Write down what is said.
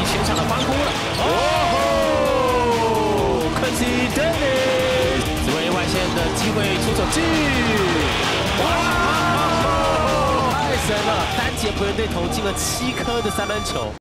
起全场的欢呼了。哦 ，Quincy Dennis 作为外线的机会出手距，哇，太神了！单节球员队投进了7颗的3分球。